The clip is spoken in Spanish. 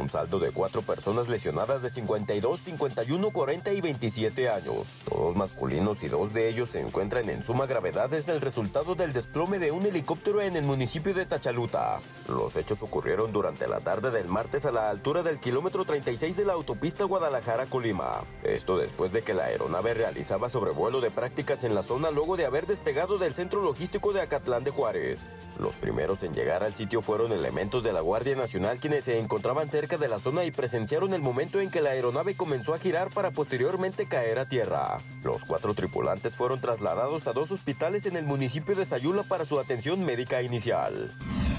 un saldo de 4 personas lesionadas de 52, 51, 40 y 27 años. Todos masculinos y 2 de ellos se encuentran en suma gravedad. Es el resultado del desplome de un helicóptero en el municipio de Tachaluta. Los hechos ocurrieron durante la tarde del martes a la altura del kilómetro 36 de la autopista Guadalajara-Colima. Esto después de que la aeronave realizaba sobrevuelo de prácticas en la zona luego de haber despegado del centro logístico de Acatlán de Juárez. Los primeros en llegar al sitio fueron elementos de la Guardia Nacional, quienes se encontraban cerca de la zona y presenciaron el momento en que la aeronave comenzó a girar para posteriormente caer a tierra. Los 4 tripulantes fueron trasladados a 2 hospitales en el municipio de Sayula para su atención médica inicial.